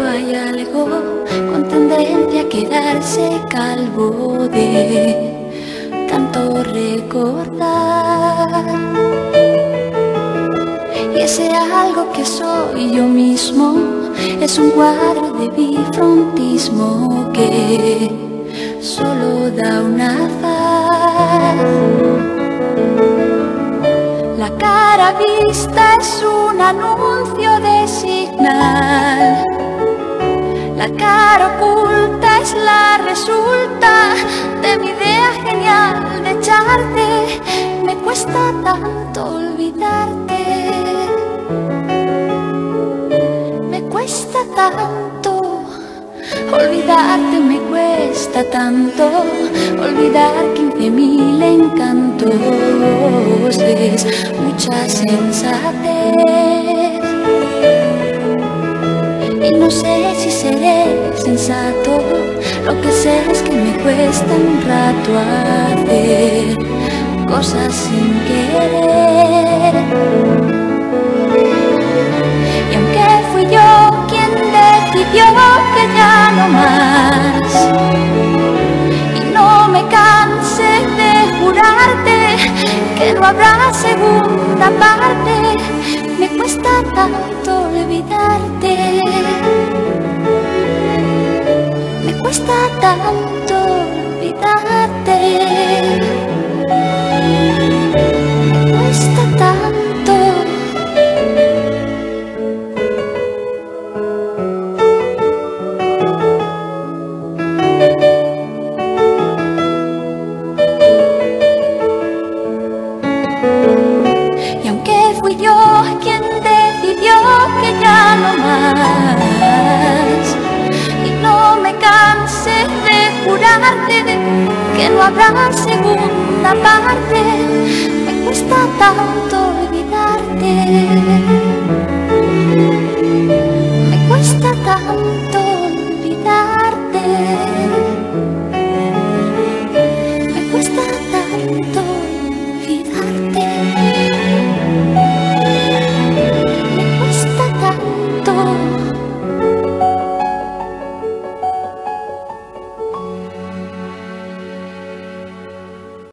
hay algo con tendencia a quedarse calvo de tanto recordar. Y ese algo que soy yo mismo es un cuadro de bifrontismo que solo da una faz. La cara vista es un anuncio de señal. La cara oculta es la resulta de mi idea genial de echarte. Me cuesta tanto olvidarte. Me cuesta tanto olvidarte, me cuesta tanto olvidar 15.000 encantos. Es mucha sensatez y no sé si seré sensato. Lo que sé es que me cuesta un rato hacer cosas sin querer. Y aunque fui yo quien decidió que ya no más, y no me canse de jurarte que no habrá segunda parte, me cuesta tanto olvidarte. Me cuesta tanto olvidarte. Me cuesta tanto. Y aunque fui yo quien decidió que ya no más, y no me canse de jurarte que no habrá segunda parte, me cuesta tanto olvidarte.